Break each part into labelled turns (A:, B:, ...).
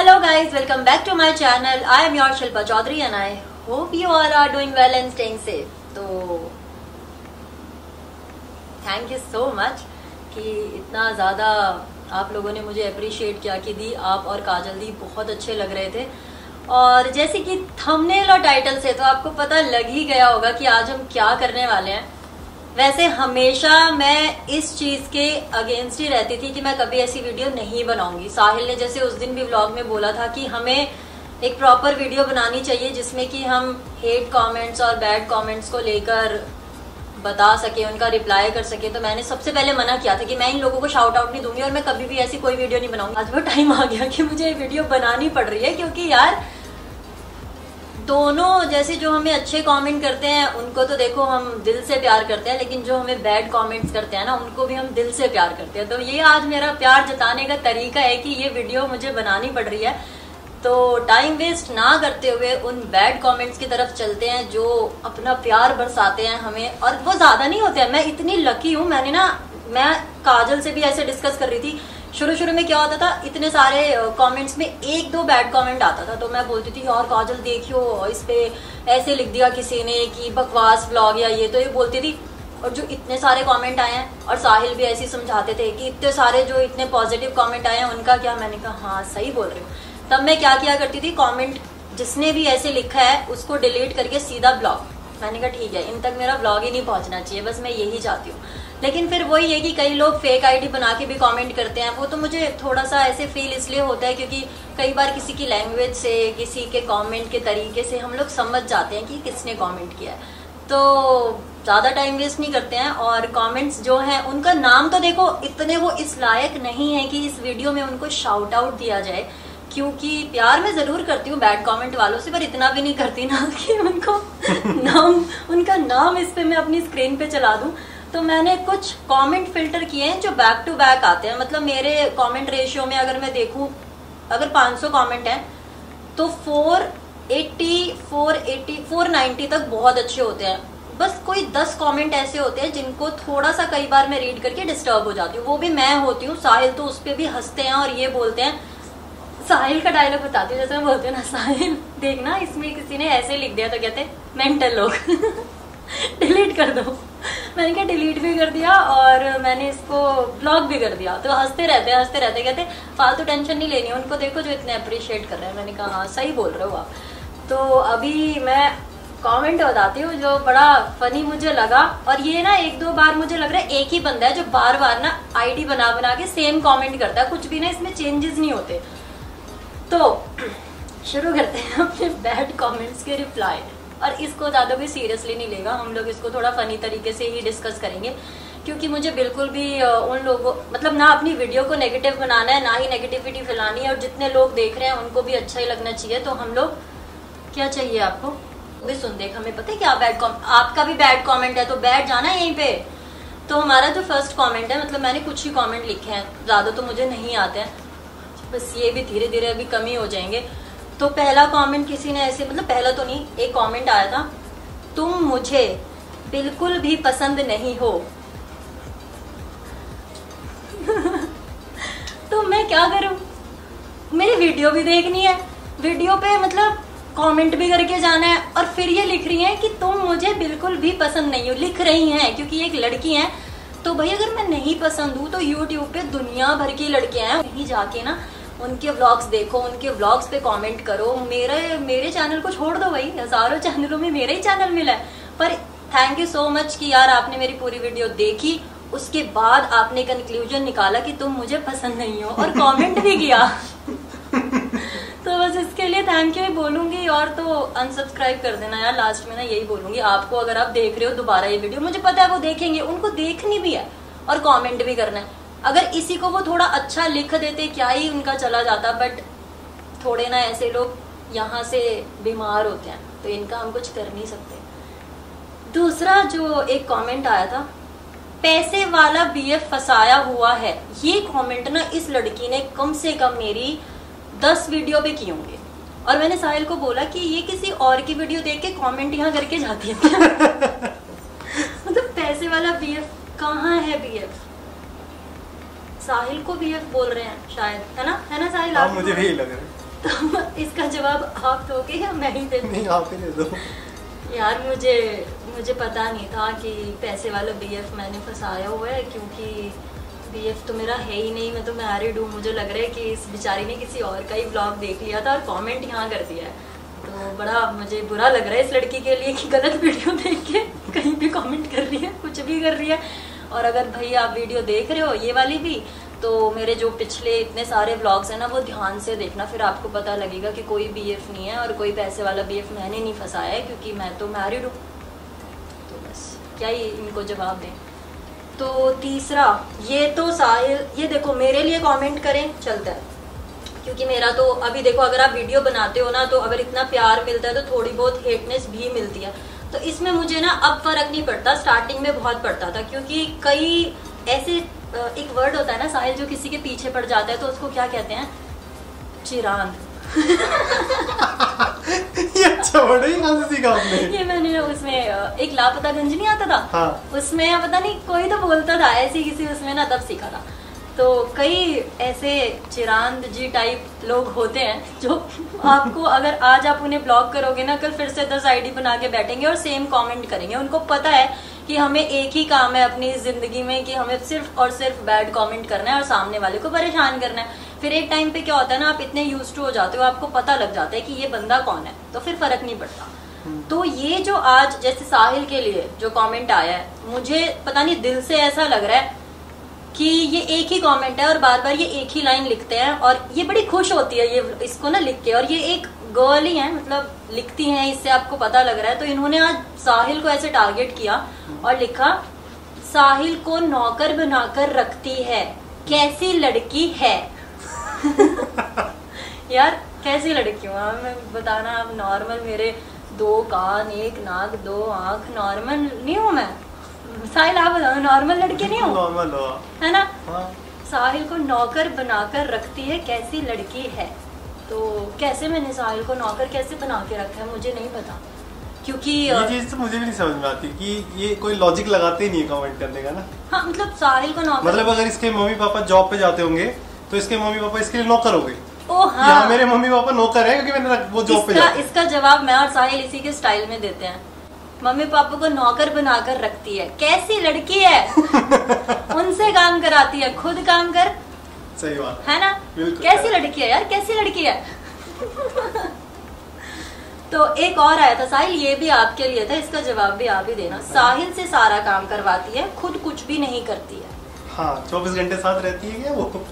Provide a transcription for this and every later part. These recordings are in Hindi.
A: Hello guys, welcome back to my channel. I am your Shilpa Chaudhary and I hope you all are doing well and staying safe. तो थैंक यू सो मच कि इतना ज़्यादा आप लोगों ने मुझे अप्रिशिएट किया कि दी आप और काजल दी बहुत अच्छे लग रहे थे। और जैसे कि थंबनेल और टाइटल से तो आपको पता लग ही गया होगा कि आज हम क्या करने वाले हैं। वैसे हमेशा मैं इस चीज के अगेंस्ट ही रहती थी कि मैं कभी ऐसी वीडियो नहीं बनाऊंगी। साहिल ने जैसे उस दिन भी व्लॉग में बोला था कि हमें एक प्रॉपर वीडियो बनानी चाहिए जिसमें कि हम हेट कमेंट्स और बैड कमेंट्स को लेकर बता सके, उनका रिप्लाई कर सके। तो मैंने सबसे पहले मना किया था कि मैं इन लोगों को शाउट आउट नहीं दूंगी और मैं कभी भी ऐसी कोई वीडियो नहीं बनाऊंगी। आज वो टाइम आ गया कि मुझे वीडियो बनानी पड़ रही है, क्योंकि यार दोनों जैसे जो हमें अच्छे कमेंट करते हैं उनको तो देखो हम दिल से प्यार करते हैं, लेकिन जो हमें बैड कमेंट्स करते हैं ना उनको भी हम दिल से प्यार करते हैं। तो ये आज मेरा प्यार जताने का तरीका है कि ये वीडियो मुझे बनानी पड़ रही है। तो टाइम वेस्ट ना करते हुए उन बैड कमेंट्स की तरफ चलते हैं जो अपना प्यार बरसाते हैं हमें, और वो ज्यादा नहीं होते हैं। मैं इतनी लकी हूँ, मैं काजल से भी ऐसे डिस्कस कर रही थी। शुरू में क्या होता था, इतने सारे कमेंट्स में एक दो बैड कमेंट आता था तो मैं बोलती थी यार काजल देखियो इस पे ऐसे लिख दिया किसी ने कि बकवास व्लॉग या ये, तो ये बोलती थी। और जो इतने सारे कमेंट आए हैं, और साहिल भी ऐसे ही समझाते थे कि इतने सारे जो इतने पॉजिटिव कमेंट आए हैं उनका क्या। मैंने कहा हाँ सही बोल रही हूँ। तब मैं क्या किया करती थी, कमेंट जिसने भी ऐसे लिखा है उसको डिलीट करके सीधा ब्लॉग। मैंने कहा ठीक है, इन तक मेरा ब्लॉग ही नहीं पहुंचना चाहिए, बस मैं यही चाहती हूँ। लेकिन फिर वही है कि कई लोग फेक आईडी बना के भी कमेंट करते हैं। वो तो मुझे थोड़ा सा ऐसे फील इसलिए होता है क्योंकि कई बार किसी की लैंग्वेज से, किसी के कमेंट के तरीके से हम लोग समझ जाते हैं कि किसने कमेंट किया है। तो ज्यादा टाइम वेस्ट नहीं करते हैं। और कमेंट्स जो हैं उनका नाम तो देखो इतने वो इस लायक नहीं है कि इस वीडियो में उनको शाउट आउट दिया जाए, क्योंकि प्यार मैं जरूर करती हूँ बैड कमेंट वालों से, पर इतना भी नहीं करती ना कि उनका नाम इस पे मैं अपनी स्क्रीन पे चला दूं। तो मैंने कुछ कमेंट फिल्टर किए हैं जो बैक टू बैक आते हैं। मतलब मेरे कमेंट रेशियो में अगर मैं देखूं, अगर 500 कमेंट हैं तो 480, 480, 490 तक बहुत अच्छे होते हैं। बस कोई 10 कमेंट ऐसे होते हैं जिनको थोड़ा सा कई बार मैं रीड करके डिस्टर्ब हो जाती हूँ। वो भी मैं होती हूँ। साहिल तो उस पर भी हंसते हैं और ये बोलते हैं, साहिल का डायलॉग बताती हूँ जैसे मैं बोलती हूँ ना, साहिल देखना इसमें किसी ने ऐसे लिख दिया तो कहते मेंटल लोग डिलीट कर दो। मैंने कहा डिलीट भी कर दिया और मैंने इसको ब्लॉक भी कर दिया। तो हंसते रहते कहते फालतू टेंशन नहीं लेनी, उनको देखो जो इतने अप्रिशिएट कर रहे हैं। मैंने कहा हाँ सही बोल रहे हो आप। तो अभी मैं कमेंट बताती हूँ जो बड़ा फनी मुझे लगा। और ये ना एक दो बार मुझे लग रहा है एक ही बंदा है जो बार बार ना आईडी बना के सेम कमेंट करता है, कुछ भी ना इसमें चेंजेस नहीं होते। तो शुरू करते हैं अपने बैड कमेंट्स के रिप्लाई। और इसको ज्यादा कोई सीरियसली नहीं लेगा, हम लोग इसको थोड़ा फनी तरीके से ही डिस्कस करेंगे, क्योंकि मुझे बिल्कुल भी उन लोगों मतलब ना अपनी वीडियो को नेगेटिव बनाना है, ना ही नेगेटिविटी फैलानी है। और जितने लोग देख रहे हैं उनको भी अच्छा ही लगना चाहिए। तो हम लोग क्या चाहिए आपको भी सुन देख, हमें पता है क्या बैड आपका भी बैड कॉमेंट है तो बैठ जाना है यहीं पे। तो हमारा जो फर्स्ट कॉमेंट है, मतलब मैंने कुछ ही कॉमेंट लिखे हैं, ज्यादा तो मुझे नहीं आते हैं, बस ये भी धीरे धीरे अभी कम ही हो जाएंगे। तो पहला कमेंट किसी ने ऐसे, मतलब पहला तो नहीं, एक कमेंट आया था, तुम मुझे बिल्कुल भी पसंद नहीं हो। तो मैं क्या करूं, मेरी वीडियो भी देखनी है, वीडियो पे मतलब कमेंट भी करके जाना है, और फिर ये लिख रही हैं कि तुम मुझे बिल्कुल भी पसंद नहीं हो। लिख रही हैं क्योंकि एक लड़की है। तो भाई अगर मैं नहीं पसंद हूँ तो यूट्यूब पे दुनिया भर की लड़कियां हैं, कहीं जाके ना उनके व्लॉग्स देखो, उनके व्लॉग्स पे कमेंट करो। मेरे चैनल को छोड़ दो भाई, हजारों चैनलों में मेरा ही चैनल मिला है। पर थैंक यू सो मच कि यार आपने मेरी पूरी वीडियो देखी, उसके बाद आपने कंक्लूजन निकाला कि तुम मुझे पसंद नहीं हो और कमेंट भी किया। तो बस इसके लिए थैंक यू ही बोलूंगी। और तो अनसब्सक्राइब कर देना यार, लास्ट में ना यही बोलूंगी आपको। अगर आप देख रहे हो दोबारा ये वीडियो, मुझे पता है वो देखेंगे, उनको देखनी भी है और कमेंट भी करना है। अगर इसी को वो थोड़ा अच्छा लिख देते क्या ही उनका चला जाता, बट थोड़े ना ऐसे लोग यहाँ से बीमार होते हैं तो इनका हम कुछ कर नहीं सकते। दूसरा जो एक कमेंट आया था, पैसे वाला बीएफ फसाया हुआ है। ये कमेंट ना इस लड़की ने कम से कम मेरी 10 वीडियो पे किए होंगे। और मैंने साहिल को बोला कि ये किसी और की वीडियो देख के कमेंट यहाँ करके जाती है। मतलब पैसे वाला बीएफ कहाँ है बीएफ? साहिल को बीएफ बोल रहे हैं शायद, है ना साहिल?
B: हाँ, मुझे भी लग रहा है।
A: तो इसका जवाब आप दोगे या मैं ही दे दूं?
B: नहीं, आप ही दे दो।
A: यार मुझे पता नहीं था कि पैसे वाला बीएफ मैंने फंसाया हुआ है, क्योंकि बीएफ तो मेरा है ही नहीं, मैं तो मैरिड हूँ। मुझे लग रहा है कि इस बेचारी ने किसी और का ही व्लॉग देख लिया था और कमेंट यहाँ कर दिया है। तो बड़ा मुझे बुरा लग रहा है इस लड़की के लिए कि गलत वीडियो देख के कहीं भी कमेंट कर रही है, कुछ भी कर रही है। और अगर भाई आप वीडियो देख रहे हो ये वाली भी, तो मेरे जो पिछले इतने सारे व्लॉग्स हैं ना वो ध्यान से देखना, फिर आपको पता लगेगा कि कोई बीएफ नहीं है और कोई पैसे वाला बीएफ मैंने नहीं फंसाया है, क्योंकि मैं तो मैरिड हूँ। तो बस क्या ही इनको जवाब दें। तो तीसरा, ये तो साहिल, ये देखो मेरे लिए कमेंट करें चलता है, क्योंकि मेरा तो अभी देखो अगर आप वीडियो बनाते हो ना तो अगर इतना प्यार मिलता है तो थोड़ी बहुत हेटनेस भी मिलती है। तो इसमें मुझे ना अब फर्क नहीं पड़ता, स्टार्टिंग में बहुत पड़ता था, क्योंकि कई ऐसे एक वर्ड होता है ना साहिल जो किसी के पीछे पड़ जाता है तो उसको क्या कहते हैं, चिरांद।
B: ये अच्छा वर्ड है, कहाँ से सीखा आपने?
A: ये मैंने उसमें एक लापता गंज नहीं आता था,
B: हाँ।
A: उसमें पता नहीं कोई तो बोलता था ऐसे किसी उसमें ना, तब सीखा था। तो कई ऐसे चिरांद जी टाइप लोग होते हैं जो आपको अगर आज आप उन्हें ब्लॉक करोगे ना, कल फिर से 10 आईडी बना के बैठेंगे और सेम कमेंट करेंगे। उनको पता है कि हमें एक ही काम है अपनी जिंदगी में कि हमें सिर्फ और सिर्फ बैड कमेंट करना है और सामने वाले को परेशान करना है। फिर एक टाइम पे क्या होता है ना, आप इतने यूज्ड टू हो जाते हो, आपको पता लग जाता है कि ये बंदा कौन है, तो फिर फर्क नहीं पड़ता। तो ये जो आज जैसे साहिल के लिए जो कमेंट आया है, मुझे पता नहीं दिल से ऐसा लग रहा है कि ये एक ही कमेंट है और बार बार ये एक ही लाइन लिखते हैं और ये बड़ी खुश होती है ये इसको ना लिख के। और ये एक गर्ल ही है, मतलब लिखती हैं, इससे आपको पता लग रहा है। तो इन्होंने आज साहिल को ऐसे टारगेट किया और लिखा, साहिल को नौकर बनाकर रखती है, कैसी लड़की है। यार कैसी लड़की हूँ मैं, बताना। अब नॉर्मल मेरे 2 कान 1 नाक 2 आंख नॉर्मल नहीं हूँ मैं? साहिल आप बताओ, नॉर्मल लड़की नहीं हूँ?
B: नॉर्मल हो,
A: है ना?
B: हाँ।
A: साहिल को नौकर बनाकर रखती है, कैसी लड़की है। तो कैसे मैंने साहिल को नौकर कैसे बना के रखा है मुझे नहीं पता, क्योंकि
B: ये चीज तो मुझे भी नहीं समझ में आती कि ये कोई लॉजिक लगाते ही नहीं है कमेंट करने का ना।
A: हाँ मतलब साहिल को नौकर,
B: मतलब अगर इसके मम्मी पापा जॉब पे जाते होंगे तो इसके मम्मी पापा इसके लिए नौकर हो गए।
A: ओ हाँ,
B: यहाँ मेरे मम्मी पापा नौकर है क्योंकि मैंने वो जॉब पे जाते हैं।
A: इसका जवाब मैं और साहिल इसी के स्टाइल में देते हैं। मम्मी पापा को नौकर बनाकर रखती है, कैसी लड़की है। उनसे काम कराती है, खुद काम कर।
B: सही बात
A: है ना? कैसी लड़की है यार, कैसी लड़की है। तो एक और आया था साहिल, ये भी आपके लिए था, इसका जवाब भी आप ही देना। साहिल से सारा काम करवाती है, खुद कुछ भी नहीं करती है।
B: हाँ, 24 घंटे साथ रहती है क्या वो?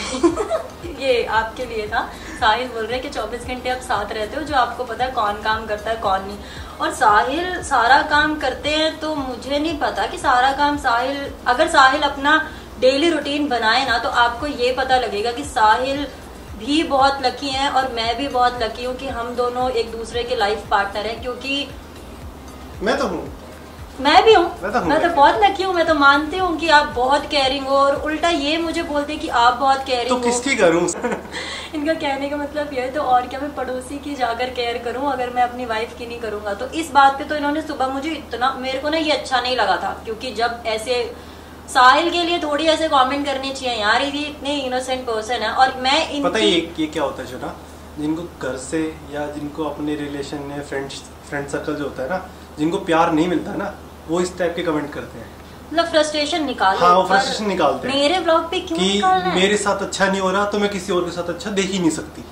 A: ये आपके लिए था। साहिल बोल रहे हैं कि 24 घंटे आप साथ रहते हो, जो आपको पता है कौन काम करता है कौन नहीं। और साहिल सारा काम करते हैं तो मुझे नहीं पता कि सारा काम साहिल, अगर साहिल अपना डेली रूटीन बनाए ना तो आपको ये पता लगेगा कि साहिल भी बहुत लकी है और मैं भी बहुत लकी हूँ कि हम दोनों एक दूसरे के लाइफ पार्टनर हैं। क्योंकि
B: मैं तो हूँ,
A: मैं भी हूँ,
B: मैं
A: तो बहुत लकी हूँ। मैं तो मानती हूँ कि आप बहुत केयरिंग हो और उल्टा ये मुझे बोलते कि आप बहुत केयरिंग
B: तो
A: हो।
B: किसकी करूँ?
A: इनका कहने का मतलब ये है, तो और क्या मैं पड़ोसी की जाकर केयर करूं अगर मैं अपनी वाइफ की नहीं करूंगा। तो इस बात पे तो इन्होंने सुबह मुझे इतना, मेरे को ना ये अच्छा नहीं लगा था, क्योंकि जब ऐसे साहिल के लिए थोड़ी ऐसे कमेंट करनी चाहिए यार, ये इतने इनोसेंट पर्सन है। और मैं इनकी,
B: पता है ये क्या होता है छोटा, जिनको घर से या जिनको अपने रिलेशन में फ्रेंड सर्कल जो होता है ना, जिनको प्यार नहीं मिलता ना, वो इस टाइप के कमेंट करते हैं।
A: मतलब फ्रस्ट्रेशन निकाल,
B: हाँ, वो फ्रस्ट्रेशन निकालते हैं।
A: मेरे ब्लॉग पे क्यों निकालना है?
B: मेरे साथ अच्छा नहीं हो रहा तो मैं किसी और के साथ अच्छा देख ही नहीं सकती।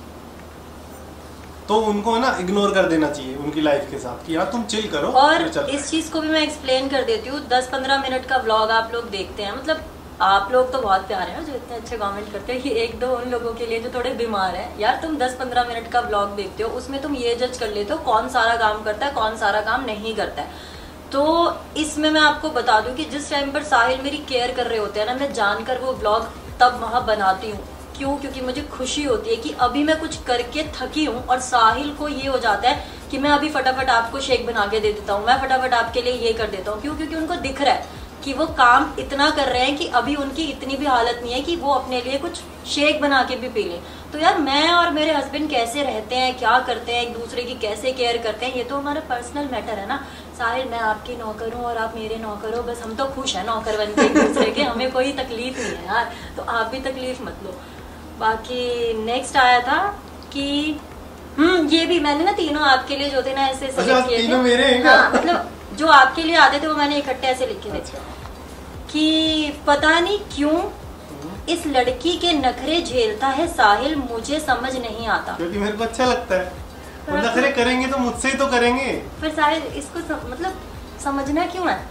B: तो उनको ना इग्नोर कर देना चाहिए उनकी लाइफ के साथ कि यार तुम चिल करो।
A: और इस चीज को भी मैं एक्सप्लेन कर देती हूँ। 10-15 मिनट का ब्लॉग आप लोग देखते हैं, मतलब आप लोग तो बहुत प्यारे हैं जो इतने अच्छे कमेंट करते हैं। ये 1-2 उन लोगों के लिए जो थोड़े बीमार है। यार तुम 10-15 मिनट का ब्लॉग देखते हो, उसमें तुम ये जज कर लेते हो कौन सारा काम करता है कौन सारा काम नहीं करता है। तो इसमें मैं आपको बता दूं कि जिस टाइम पर साहिल मेरी केयर कर रहे होते हैं ना, मैं जानकर वो ब्लॉग तब वहां बनाती हूँ। क्यों? क्योंकि मुझे खुशी होती है कि अभी मैं कुछ करके थकी हूँ और साहिल को ये हो जाता है कि मैं अभी फटाफट आपको शेक बना के दे देता हूँ, मैं फटाफट आपके लिए ये कर देता हूँ। क्यों? क्योंकि उनको दिख रहा है कि वो काम इतना कर रहे हैं कि अभी उनकी इतनी भी हालत नहीं है कि वो अपने लिए कुछ शेक बना के भी पी लें। तो यार मैं और मेरे हस्बैंड कैसे रहते हैं, क्या करते हैं, एक दूसरे की कैसे केयर करते हैं, ये तो हमारा पर्सनल मैटर है ना। साहिल मैं आपकी नौकर हूँ और आप मेरे नौकर हो, बस हम तो खुश हैं नौकर बन के एक दूसरे के, हमें कोई तकलीफ नहीं है यार। तो आप भी तकलीफ मत लो। बाकी नेक्स्ट आया था कि ये भी मैंने ना तीनों आपके लिए जो थे ना ऐसे
B: अच्छा, तीनों मेरे हैं क्या?
A: हाँ, मतलब जो आपके लिए आते थे वो मैंने इकट्ठे ऐसे लिखे थे।
B: अच्छा।
A: कि पता नहीं क्यों इस लड़की के नखरे झेलता है साहिल, मुझे समझ नहीं आता।
B: क्योंकि मेरे को अच्छा लगता है। वो नखरे करेंगे तो मुझसे ही तो करेंगे।
A: फिर साहिल इसको मतलब समझना क्यों है?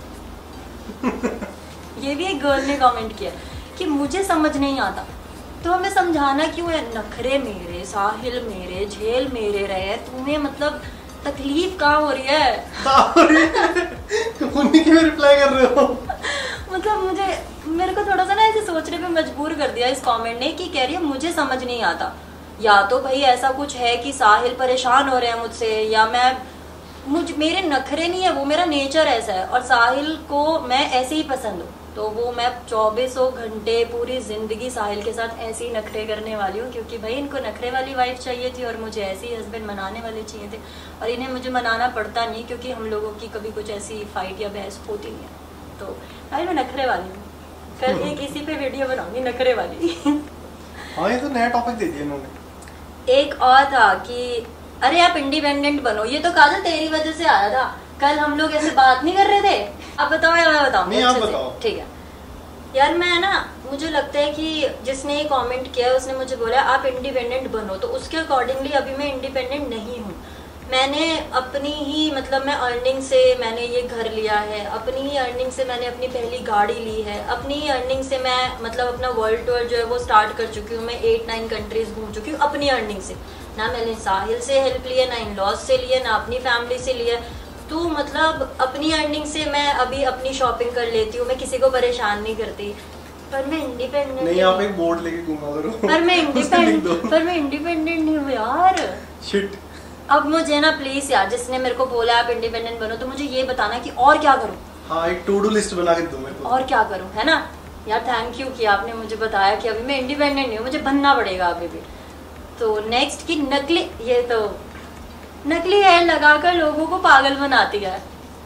A: ये भी एक गर्ल ने कमेंट किया कि मुझे समझ नहीं आता, तो हमें समझाना क्यों है? नखरे मेरे, साहिल मेरे, झेल मेरे रहे, तुम्हें मतलब तकलीफ कहाँ हो रही है?
B: उन्हीं के रिप्लाई कर रहे हो।
A: मतलब मेरे को थोड़ा सा ना ऐसे सोचने पे मजबूर कर दिया इस कमेंट ने, कि कह रही है मुझे समझ नहीं आता। या तो भाई ऐसा कुछ है कि साहिल परेशान हो रहे हैं मुझसे, या मेरे नखरे नहीं है, वो मेरा नेचर ऐसा है और साहिल को मैं ऐसे ही पसंद हूँ, तो वो मैं 2400 घंटे पूरी जिंदगी साहिल के साथ ऐसे ही नखरे करने वाली हूँ, क्योंकि भाई इनको नखरे वाली वाइफ चाहिए थी और मुझे ऐसे ही हस्बैंड मनाने वाले चाहिए थे, और इन्हें मुझे मनाना पड़ता नहीं क्योंकि हम लोगों की कभी कुछ ऐसी फाइट या बहस होती नहीं है। तो भाई मैं नखरे वाली हूँ, कल एक इसी पे वीडियो बनाऊंगी नखरे वाली।
B: हाँ, ये तो नया टॉपिक दे दिया इन्होंने।
A: एक और था कि अरे आप इंडिपेंडेंट बनो, ये तो काजल तेरी वजह से आया था। कल हम लोग ऐसे बात नहीं कर रहे थे? आप बताओ या मैं बताऊं?
B: नहीं, आप बताओ।
A: ठीक है यार, मैं ना मुझे लगता है कि जिसने ये कमेंट किया उसने मुझे बोला आप इंडिपेंडेंट बनो, तो उसके अकॉर्डिंगली अभी मैं इंडिपेंडेंट नहीं हूँ। मैंने अपनी ही मतलब मैं अर्निंग से मैंने ये घर लिया है, अपनी ही अर्निंग से मैंने अपनी पहली गाड़ी ली है, अपनी ही अर्निंग से मैं मतलब अपना वर्ल्ड टूर जो है वो स्टार्ट कर चुकी हूँ। मैं 8-9 कंट्रीज घूम चुकी हूँ अपनी अर्निंग से। ना मैंने साहिल से हेल्प लिया, ना इन लॉज से लिया, ना अपनी फैमिली से लिया। तो मतलब अपनी अर्निंग से मैं अभी अपनी शॉपिंग कर लेती हूँ, मैं किसी को परेशान नहीं करती। पर मैं इंडिपेंडेंट
B: नहीं, आप एक बोर्ड लेके घूमा करो।
A: पर मैं इंडिपेंडेंट नहीं हूँ यार।
B: शिट।
A: अब मुझे ना प्लीज यार, जिसने मेरे को बोला आप इंडिपेंडेंट बनो, तो मुझे ये बताना कि और क्या करूँ।
B: हाँ, एक टू डू लिस्ट बना के दो मेरे को।
A: और क्या करूँ, है ना यार। थैंक यू कि आपने मुझे बताया कि अभी मैं इंडिपेंडेंट नहीं हूँ, मुझे बनना पड़ेगा अभी भी। तो नेक्स्ट की नकली, ये तो नकली हेयर लगाकर लोगों को पागल बनाती है।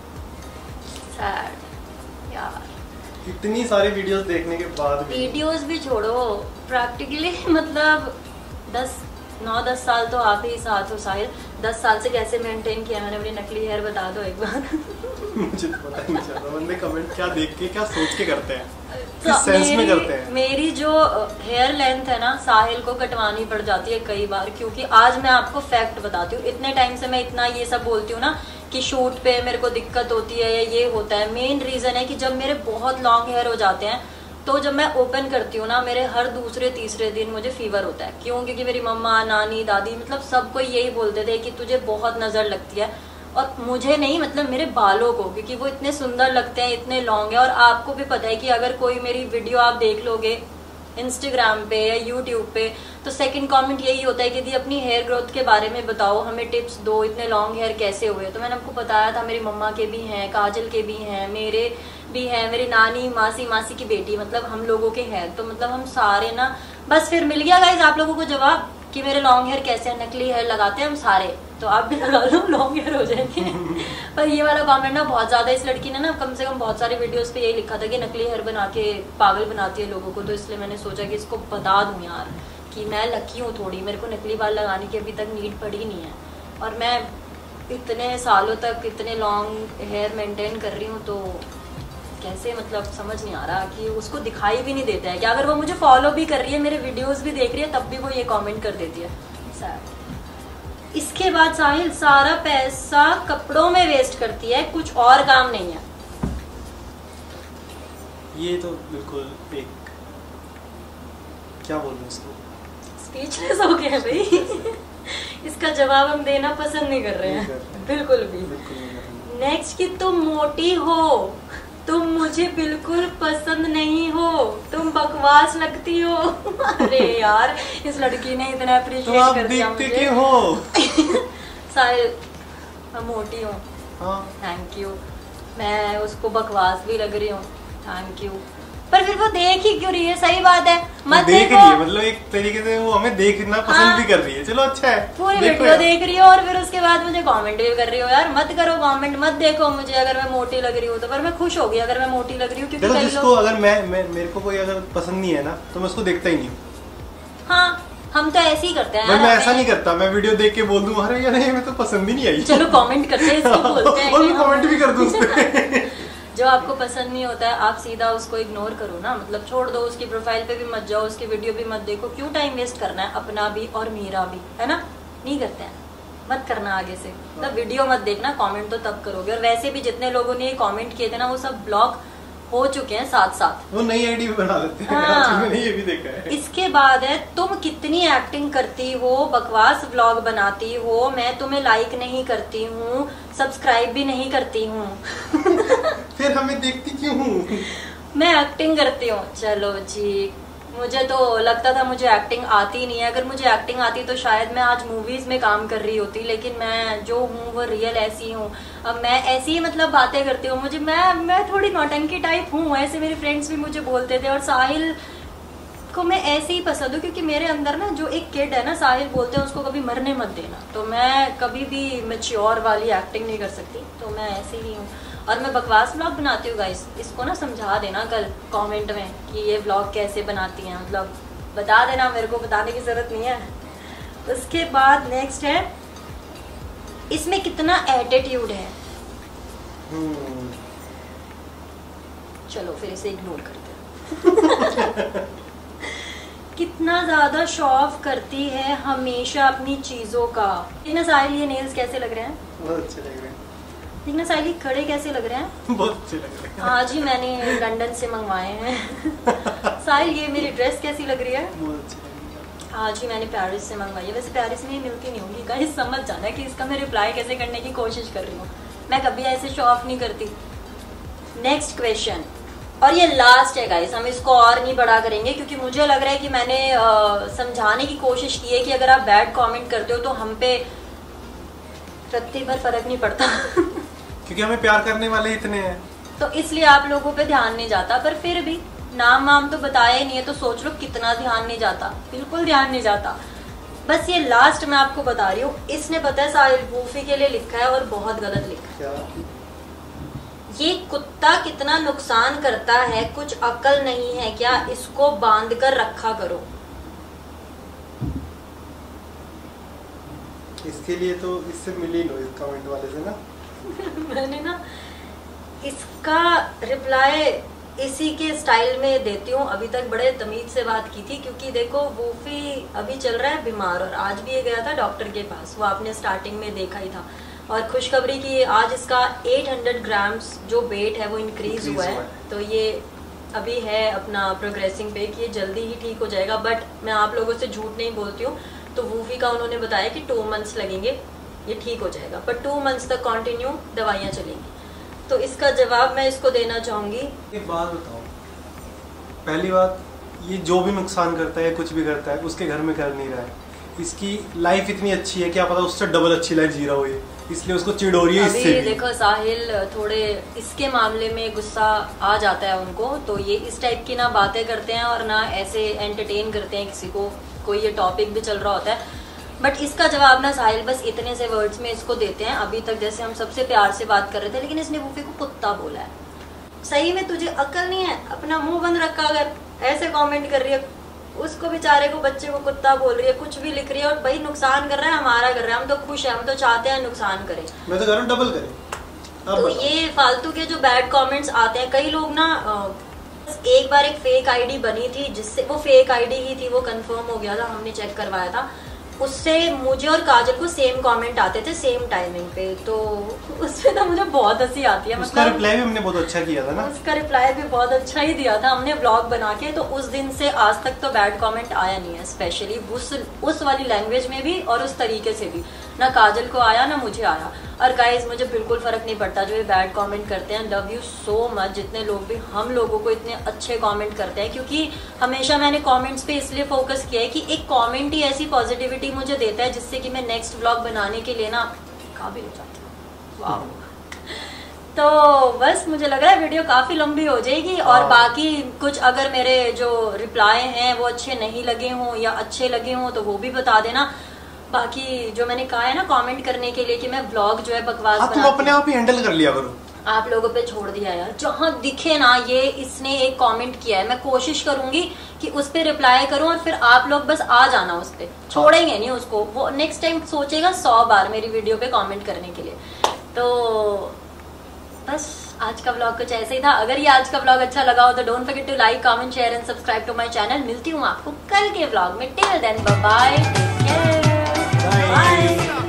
A: सैड यार।
B: इतनी सारी वीडियोस देखने के बाद
A: वीडियोस भी छोड़ो, प्रैक्टिकली मतलब 9-10 साल तो आप ही साथ हो साहिल। 10 साल से कैसे मेंटेन किया मैंने अपनी नकली हेयर, बता दो एक बार।
B: मुझे तो पता नहीं चलता बंदे कमेंट क्या देख के क्या सोच के करते हैं, किस सेंस में करते हैं।
A: मेरी जो हेयर लेंथ है ना साहिल को कटवानी पड़ जाती है कई बार, क्योंकि आज मैं आपको फैक्ट बताती हूँ। इतने टाइम से मैं इतना ये सब बोलती हूँ ना कि शूट पे मेरे को दिक्कत होती है या ये होता है। मेन रीजन है कि जब मेरे बहुत लॉन्ग हेयर हो जाते हैं, तो जब मैं ओपन करती हूँ ना, मेरे हर दूसरे-तीसरे दिन मुझे फीवर होता है। क्यों? क्योंकि मेरी मम्मा, नानी, दादी मतलब सबको यही बोलते थे कि तुझे बहुत नजर लगती है। और मुझे नहीं, मतलब मेरे बालों को, क्योंकि वो इतने सुंदर लगते हैं, इतने लॉन्ग है। और आपको भी पता है कि अगर कोई मेरी वीडियो आप देख लोगे इंस्टाग्राम पे या यूट्यूब पे, तो सेकंड कमेंट यही होता है कि दी अपनी हेयर ग्रोथ के बारे में बताओ, हमें टिप्स दो, इतने लॉन्ग हेयर कैसे हुए। तो मैंने आपको बताया था मेरी मम्मा के भी हैं, काजल के भी हैं, मेरे भी हैं, मेरी नानी, मासी की बेटी, मतलब हम लोगों के हैं। तो मतलब हम सारे ना, बस फिर मिल गया गाइस आप लोगों को जवाब कि मेरे लॉन्ग हेयर कैसे है। नकली हेयर लगाते हैं हम सारे, तो आप भी लगा लो, लॉन्ग हेयर हो जाएंगे। पर ये वाला कमेंट ना बहुत ज्यादा, इस लड़की ने ना कम से कम बहुत सारे वीडियोस पे यही लिखा था कि नकली हेयर बना के पागल बनाती है लोगों को। तो इसलिए मैंने सोचा कि इसको बता दूं यार कि मैं लकी हूँ थोड़ी, मेरे को नकली बाल लगाने की अभी तक नीड पड़ी नहीं है। और मैं इतने सालों तक इतने लॉन्ग हेयर मेंटेन कर रही हूँ, तो कैसे मतलब समझ नहीं आ रहा कि उसको दिखाई भी नहीं देता है कि अगर वो मुझे फॉलो भी कर रही है, मेरे वीडियोस भी देख रही है, तब भी वो ये कमेंट कर देती है। सैड। इसके बाद साहिल सारा पैसा कपड़ों में वेस्ट करती है, कुछ और काम नहीं है।
B: ये तो बिल्कुल एक, क्या बोलूं इसको,
A: स्पीचलेस हो गया भाई। इसका जवाब हम देना पसंद नहीं कर रहे हैं बिल्कुल भी। नेक्स्ट कि तुम मोटी हो, तुम मुझे बिल्कुल पसंद नहीं हो, तुम बकवास लगती हो। अरे यार, इस लड़की ने इतना अप्रिशिएट कर दिया मुझे।
B: क्यों हो?
A: साहिल मैं मोटी हूँ।
B: हाँ।
A: Thank you. मैं उसको बकवास भी लग रही हूँ, थैंक यू। पर फिर वो देख ही क्यों रही है? सही बात है, मत
B: देख रही है, मतलब एक तरीके से वो हमें देखना पसंद भी कर रही है। चलो अच्छा है,
A: पूरी वीडियो देख रही हो और फिर उसके बाद मुझे कमेंट भी कर रही हो। यार मत करो कमेंट, मत देखो मुझे अगर मैं मोटी लग रही हूँ तो। पर मैं खुश हो गई अगर मैं मोटी लग रही हूँ, क्योंकि
B: जिसको अगर मैं मेरे को कोई अगर पसंद नहीं है ना, तो मैं उसको देखता ही नहीं हूँ।
A: हाँ, हम तो ऐसे ही करते हैं
B: यार। मैं ऐसा नहीं करता, मैं वीडियो देख के बोल दूं अरे यार ये मैं तो पसंद ही नहीं आई,
A: चलो कमेंट करते हैं, इसको बोलते हैं
B: और मैं कमेंट भी कर दूं उस पे।
A: जो आपको पसंद नहीं होता है आप सीधा उसको इग्नोर करो ना, मतलब छोड़ दो, उसकी प्रोफाइल पे भी मत जाओ, उसकी वीडियो भी मत देखो, क्यों टाइम वेस्ट करना है अपना भी और मेरा भी, है ना। नहीं करते हैं, मत करना आगे से, मतलब वीडियो मत देखना, कमेंट तो तब करोगे। और वैसे भी जितने लोगों ने कमेंट किए थे ना वो सब ब्लॉक हो चुके हैं साथ साथ,
B: वो नई आईडी भी बना देते हैं।
A: हाँ।
B: मैंने ये भी देखा है।
A: इसके बाद है तुम कितनी एक्टिंग करती हो, बकवास व्लॉग बनाती हो, मैं तुम्हें लाइक नहीं करती हूँ, सब्सक्राइब भी नहीं करती हूँ।
B: फिर हमें देखती क्यों हूँ?
A: मैं एक्टिंग करती हूँ। चलो जी, मुझे तो लगता था मुझे एक्टिंग आती नहीं है, अगर मुझे एक्टिंग आती तो शायद मैं आज मूवीज में काम कर रही होती, लेकिन मैं जो हूँ वो रियल ऐसी हूँ। अब मैं ऐसी ही मतलब बातें करती हूँ, मुझे मैं थोड़ी नौटंकी टाइप हूँ, ऐसे मेरे फ्रेंड्स भी मुझे बोलते थे। और साहिल को मैं ऐसे ही पसंद हूँ क्योंकि मेरे अंदर ना जो एक किड है ना, साहिल बोलते हैं उसको कभी मरने मत देना, तो मैं कभी भी मैच्योर वाली एक्टिंग नहीं कर सकती, तो मैं ऐसे ही हूँ। और मैं बकवास व्लॉग बनाती हूँ गाइस, इसको ना समझा देना कल कमेंट में कि ये व्लॉग कैसे बनाती हैं, मतलब बता देना, मेरे को बताने की जरूरत नहीं है। उसके बाद नेक्स्ट है इसमें कितना एटीट्यूड है। चलो फिर इसे इग्नोर करते हैं। कितना ज्यादा शो ऑफ करती है हमेशा अपनी चीजों का। देखना साहिल ये नेल्स कैसे लग रहे हैं,
B: बहुत अच्छे लग रहे हैं।
A: देखना साहिल ये खड़े कैसे लग रहे हैं,
B: बहुत अच्छे लग रहे हैं।
A: आज ही मैंने लंदन से मंगवाए हैं। साहिल ये मेरी ड्रेस कैसी लग रही है,
B: बहुत अच्छे लग रहे हैं।
A: आज ही मैंने पेरिस से मंगवाई है, वैसे पेरिस में ही मिलती नहीं होगी गाइस, समझ जाना कि इसका मैं रिप्लाई कैसे करने की कोशिश कर रही हूँ, मैं कभी ऐसे शो ऑफ नहीं करती। नेक्स्ट क्वेश्चन, और ये लास्ट है गाइस, हम इसको और नहीं बड़ा करेंगे क्योंकि मुझे लग रहा है कि मैंने समझाने की कोशिश की है कि अगर आप बैड कमेंट करते हो तो हम पे रत्ती भर फर्क नहीं पड़ता।
B: क्योंकि हमें प्यार करने वाले इतने हैं,
A: तो इसलिए आप लोगों पे ध्यान नहीं जाता, पर फिर भी नाम वाम तो बताया ही नहीं है, तो सोच लो कितना ध्यान नहीं जाता, बिल्कुल ध्यान नहीं जाता। बस ये लास्ट मैं आपको बता रही हूँ, इसने पता है साहिल वूफी के लिए लिखा है और बहुत गलत लिखा है।
B: क्या?
A: ये कुत्ता कितना नुकसान करता है, कुछ अकल नहीं है क्या, इसको बांध कर रखा करो।
B: इसके लिए तो इससे मिल ही लो, इस कमेंट वाले से ना।
A: मैंने ना इसका रिप्लाई इसी के स्टाइल में देती हूँ, अभी तक बड़े तमीज से बात की थी क्योंकि देखो वूफी अभी चल रहा है बीमार, और आज भी ये गया था डॉक्टर के पास, वो आपने स्टार्टिंग में देखा ही था। और खुशखबरी की आज इसका 800 ग्राम्स जो वेट है वो इंक्रीज हुआ है, तो ये अभी है अपना प्रोग्रेसिंग पे कि ये जल्दी ही ठीक हो जाएगा। बट मैं आप लोगों से झूठ नहीं बोलती हूँ, तो वूफी का उन्होंने बताया कि 2 मंथ्स लगेंगे, ये ठीक हो जाएगा, पर 2 मंथ्स तक कंटिन्यू दवाइयाँ चलेंगी। तो इसका जवाब मैं इसको देना चाहूंगी।
B: एक बात बताओ, पहली बात, ये जो भी नुकसान करता है कुछ भी करता है उसके घर में कर नहीं रहा है, इसकी लाइफ इतनी अच्छी है, क्या पता उससे डबल अच्छी लाइफ जी रहा हो ये, इसलिए उसको चिढ़ हो रही है इससे भी।
A: देखो साहिल थोड़े इसके मामले में गुस्सा आ जाता है उनको, तो ये इस टाइप की ना बातें करते हैं और ना ऐसे एंटरटेन करते हैं किसी को, कोई ये टॉपिक भी चल रहा होता है। बट इसका जवाब ना साहिल बस इतने से वर्ड्स में इसको देते हैं, अभी तक जैसे हम सबसे प्यार से बात कर रहे थे, लेकिन इसने वूफी को कुत्ता बोला है। सही में तुझे अक्ल नहीं है, अपना मुंह बंद रखा, अगर ऐसे कमेंट कर रही है, उसको बेचारे को बच्चे को कुत्ता बोल रही है, कुछ भी लिख रही है, और भाई नुकसान कर रहा है हमारा कर रहा है, हम तो खुश है, हम तो चाहते हैं नुकसान करे,
B: मैं तो कह रहा हूं डबल करे।
A: तो ये फालतू के जो बैड कमेंट्स आते हैं, कई लोग ना एक बार एक फेक आईडी बनी थी, जिससे वो फेक आईडी ही थी, वो कंफर्म हो गया था, हमने चेक करवाया था, उससे मुझे और काजल को सेम कमेंट आते थे सेम टाइमिंग पे, तो उसमें तो मुझे बहुत हंसी आती है।
B: उसका रिप्लाई भी हमने बहुत अच्छा किया था ना,
A: उसका रिप्लाई भी बहुत अच्छा ही दिया था हमने व्लॉग बना के, तो उस दिन से आज तक तो बैड कमेंट आया नहीं है, स्पेशली उस वाली लैंग्वेज में भी और उस तरीके से भी, ना काजल को आया ना मुझे आया। और गाइज मुझे बिल्कुल फर्क नहीं पड़ता जो ये बैड कमेंट करते हैं, लव यू सो मच जितने लोग भी हम लोगों को इतने अच्छे कमेंट करते हैं, क्योंकि हमेशा मैंने कमेंट्स पे इसलिए फोकस किया है कि एक कमेंट ही ऐसी पॉजिटिविटी मुझे देता है जिससे कि मैं नेक्स्ट व्लॉग बनाने के लिए ना काबिल हो जाती हूँ। वाह। तो बस मुझे लग रहा है वीडियो काफी लंबी हो जाएगी, और बाकी कुछ अगर मेरे जो रिप्लाई हैं वो अच्छे नहीं लगे हों या अच्छे लगे हों तो वो भी बता देना। बाकी जो मैंने कहा है ना कमेंट करने के लिए कि मैं व्लॉग जो है बकवास
B: तुम अपने आप ही हैंडल कर लिया करो,
A: आप लोगों पे छोड़ दिया यार। जहां दिखे ना ये इसने एक कमेंट किया है, मैं कोशिश करूंगी कि उस पे रिप्लाई करूं और फिर आप लोग बस आ जाना उस पे, छोड़ेंगे नहीं उसको। वो नेक्स्ट टाइम सोचेगा 100 बार मेरी वीडियो पे कमेंट करने के लिए। तो बस आज का व्लॉग कुछ ऐसे ही था। अगर ये आज का व्लॉग अच्छा लगा हो तो don't forget to like, comment, share and subscribe to my channel. मिलती हूँ आपको कल के व्लॉग में। Till then bye bye, take care, bye.